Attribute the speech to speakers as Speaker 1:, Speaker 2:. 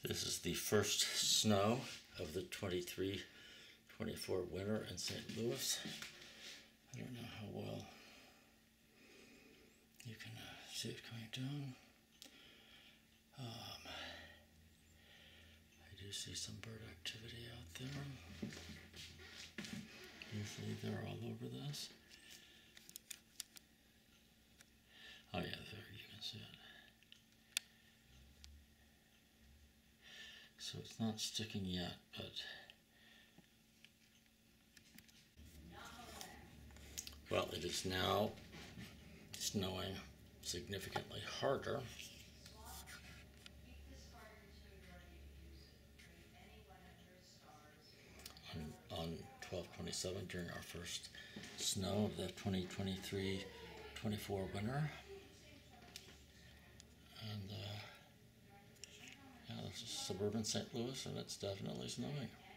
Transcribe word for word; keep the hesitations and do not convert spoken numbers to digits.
Speaker 1: This is the first snow of the twenty-three twenty-four winter in Saint Louis. I don't know how well you can uh, see it coming down. Um, I do see some bird activity out there. Usually they're all over this. Oh yeah, there you can see it. So it's not sticking yet, but well, it is now snowing significantly harder. On, on twelve twenty-seven during our first snow of the twenty twenty-three twenty-four winter. And uh, yeah, this is suburban Saint Louis, and it's definitely snowing.